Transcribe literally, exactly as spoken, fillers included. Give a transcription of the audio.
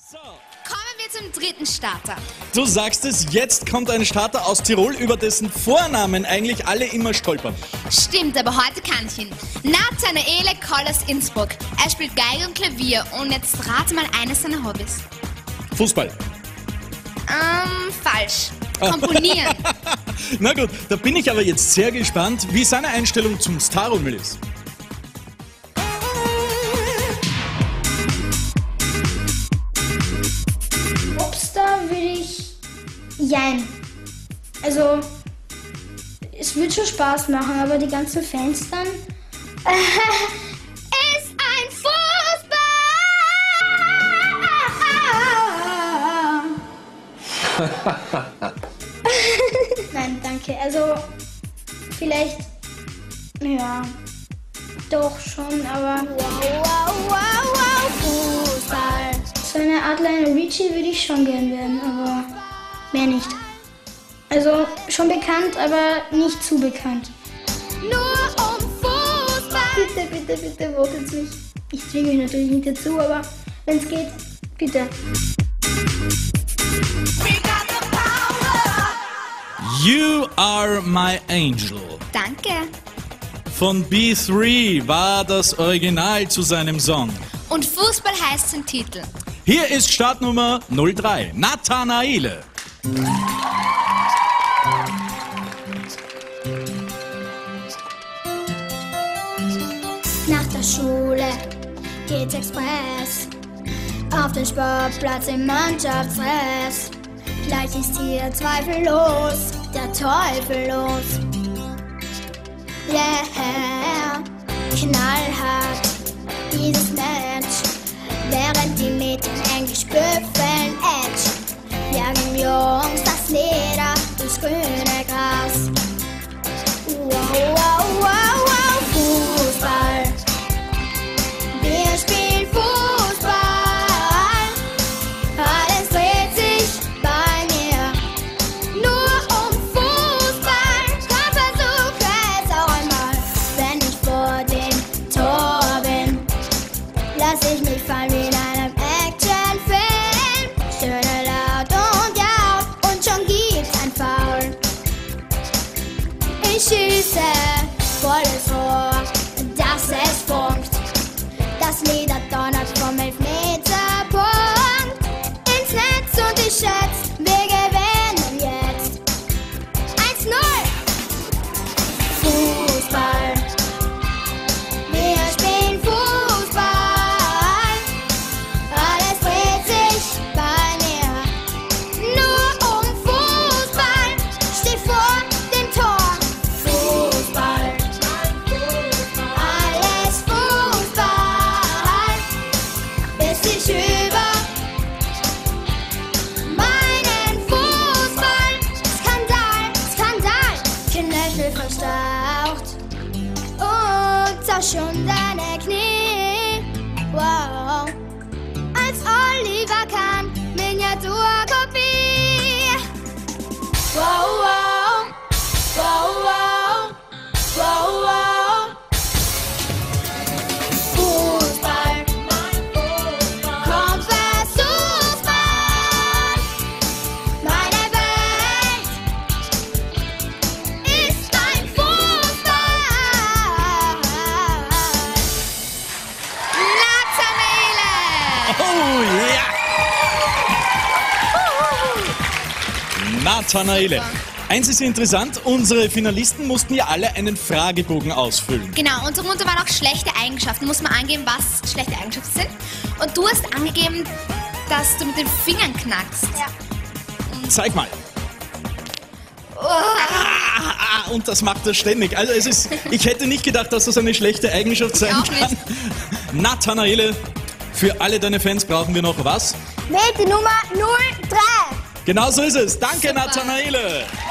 So. Kommen wir zum dritten Starter. Du sagst es, jetzt kommt ein Starter aus Tirol, über dessen Vornamen eigentlich alle immer stolpern. Stimmt, aber heute kann ich ihn. Nathanaele Kollers Innsbruck. Er spielt Geige und Klavier und jetzt rate mal eines seiner Hobbys. Fußball. Ähm, falsch. Komponieren. Na gut, da bin ich aber jetzt sehr gespannt, wie seine Einstellung zum Starrummel ist. Popstar würde ich jein. Also, es wird schon Spaß machen, aber die ganzen Fans dann. Ist ein Fußball! Nein, danke. Also, vielleicht. Ja. Doch schon, aber. Wow, wow, wow, wow, Fußball. So eine Art Lionel Richie würde ich schon gern werden, aber mehr nicht. Also schon bekannt, aber nicht zu bekannt. Nur um Fußball. Bitte, bitte, bitte votet mich. Ich zwinge mich natürlich nicht dazu, aber wenn es geht, bitte. You Are My Angel. Danke. Von B drei war das Original zu seinem Song. Und Fußball heißt sein Titel. Hier ist Startnummer null drei, Nathanaele. Nach der Schule geht's Express auf den Sportplatz im Mannschaftsdress. Gleich ist hier zweifellos der Teufel los. Yeah, knallhart dieses Match, während die Mädchen Englisch büffeln Edge. Jagen Jungs das Leder durchs grüne Gras. Wow, wow, wow, wow, Fußball. Wir spielen Fußball. Alles dreht sich bei mir nur um Fußball. Komm, versuche es auch einmal. Wenn ich vor dem Tor bin, lass ich mich fallen wie in einem Actionfilm. Stöhne laut und ja, und schon gibt's ein Foul. Ich schieße volles Rohr, dass es funkt. Das Leder donnert vom Elfmeterpunkt ins Netz und ich schätze, wir gewinnen jetzt. eins null. Fußball. Wir spielen Fußball. Alles dreht sich bei mir nur um Fußball. Steh vor dem Tor. Fußball. Alles Fußball. Bis ich über meinen Fußball. Skandal, Skandal. Knöchel verstaucht und zerschundene Knie. Wow. Als Oliver Kahn, Miniaturkopie. Wow, wow. Wow, wow. Wow, wow. Fußball. Komm, versuch's mal. Meine Welt ist ein Fußball. Nathanaele. Oh ja! Nathanaele. Eins ist interessant, unsere Finalisten mussten ja alle einen Fragebogen ausfüllen. Genau, und darunter waren auch schlechte Eigenschaften. Muss man angeben, was schlechte Eigenschaften sind. Und du hast angegeben, dass du mit den Fingern knackst. Ja. Zeig mal. Ah, und das macht er ständig. Also es ist, ich hätte nicht gedacht, dass das eine schlechte Eigenschaft sein auch kann. nicht. Nathanaele, für alle deine Fans brauchen wir noch was? Wählt die Nummer null drei. Genau so ist es. Danke, Super. Nathanaele.